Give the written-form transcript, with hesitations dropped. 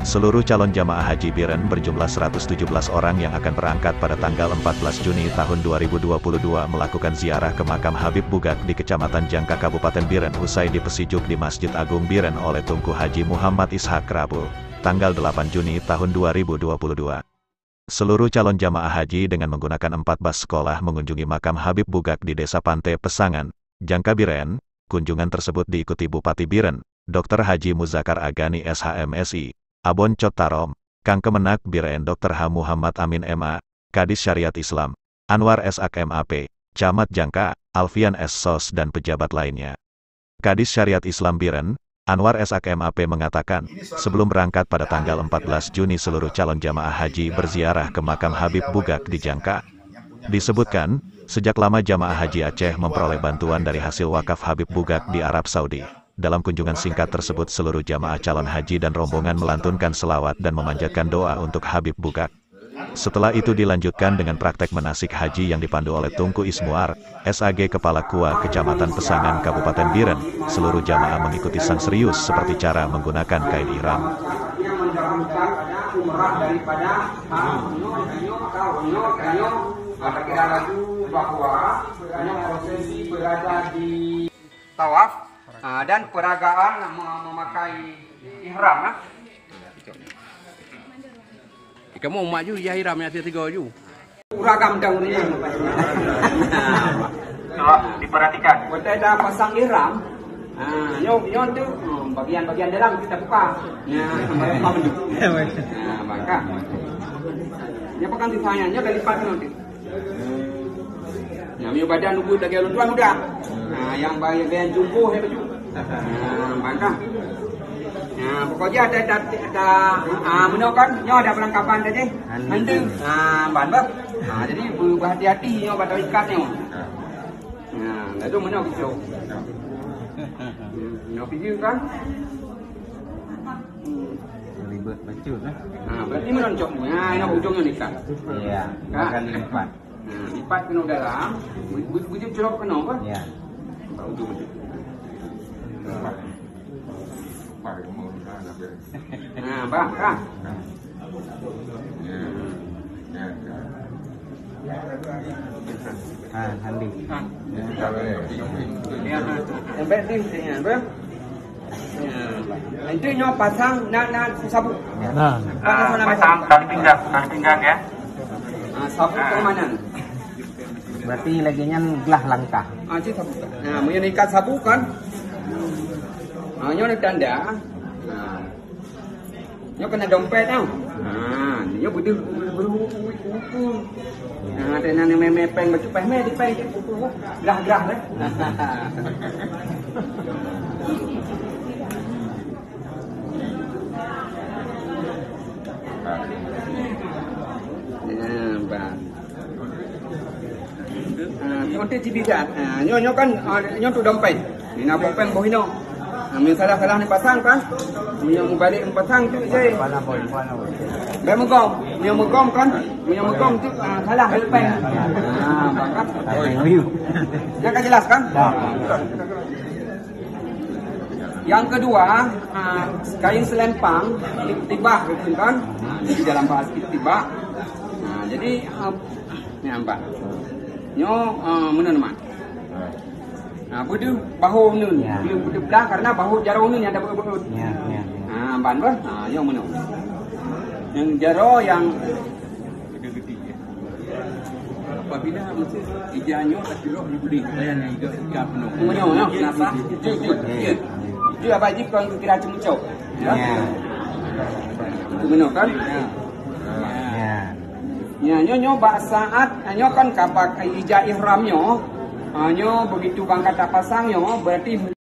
Seluruh calon jamaah haji Biren berjumlah 117 orang yang akan berangkat pada tanggal 14 Juni tahun 2022 melakukan ziarah ke makam Habib Bugak di Kecamatan Jangka Kabupaten Biren usai dipesijuk di Masjid Agung Biren oleh Tunku Haji Muhammad Ishak Rabu, tanggal 8 Juni tahun 2022. Seluruh calon jamaah haji dengan menggunakan 4 bus sekolah mengunjungi makam Habib Bugak di Desa Pantai Pesangan, Jangka Biren. Kunjungan tersebut diikuti Bupati Biren, Dr. Haji Muzakar Agani SHMSI, Abon Cotarom, Kang Kemenak Biren Dr. H. Muhammad Amin MA, Kadis Syariat Islam, Anwar S.Ak MAP, Camat Jangka, Alfian S. Sos dan pejabat lainnya. Kadis Syariat Islam Biren, Anwar S.Ak MAP mengatakan, sebelum berangkat pada tanggal 14 Juni seluruh calon jamaah haji berziarah ke makam Habib Bugak di Jangka. Disebutkan, sejak lama jamaah haji Aceh memperoleh bantuan dari hasil wakaf Habib Bugak di Arab Saudi. Dalam kunjungan singkat tersebut seluruh jamaah calon haji dan rombongan melantunkan selawat dan memanjatkan doa untuk Habib Bugak. Setelah itu dilanjutkan dengan praktek manasik haji yang dipandu oleh Tunku Ismuar, SAG Kepala KUA Kecamatan Pesangan Kabupaten Biren. Seluruh jamaah mengikuti sang serius seperti cara menggunakan kain ihram. Kita lagu bahwa prosesi berada di tawaf dan peragaan memakai ihram. Kamu maju ya ihram ya tiga ju. Uragam daunnya. Diperhatikan. Kita dah pasang ihram. Nyo tu bagian-bagian dalam kita buka. Maka. Nya pakan ditanya dari lipat nanti. Yang badan nunggu lagi luntuan muda. Yang bagian jumbo he baju. Maka. Pokoknya ada menokan nyo ada perlengkapan tadi. Mending ban ber. Jadi berhati-hati nyo pada ikatnya. Itu menok itu. Nyo pergi kan? Ribet baju lah. Berarti meroncok. Ini ujungnya ikat. Iya, makan lipat. Lipat kena dalam, wujud cerok kena apa? Ya. Ujung. Bah, kah? Handi. Ya, sampai di sini, ber. Nanti nyo pasang nak sabuk. Pasang tali pinggang ya. Sabuk ke mana? Berarti lagi gelah langkah. Cik sabuk. Mengenai ikat sabuk kan? Nyo nak tanda. Nyo kena dompet tau. Nyo betul. Ada nana memepeng baju peh di peng gerah lah. Contoh cibigat. Nyo kan nyo tu dompet. Ni nak peng bohino. Min salah ni pasang kan. Nyo balik pasang tu je. Bai menggom kan. Nyo menggom tu salah peng. Bakat. Yang kan jelas kan? Yang kedua, kain selempang tibah kan. Di dalam bahasa tibah. Jadi ni nampak. Nyo mana nama? Budu bahu nun. Belum budu belah karena bahu jaro nun yang ada berut. Ya. Ban ber. Yang mana? Yang jaro yang gede-gede. Apabila ijanya terjuluk di budi, saya nak iga penuh. Mana? Kenapa? Itu apa aja kalau kira cemcok. Ya. Itu mana kan? Ya. Nyo saat nyo kan kapak ija ihramnya, nyo begitu bangkat pasangnya berarti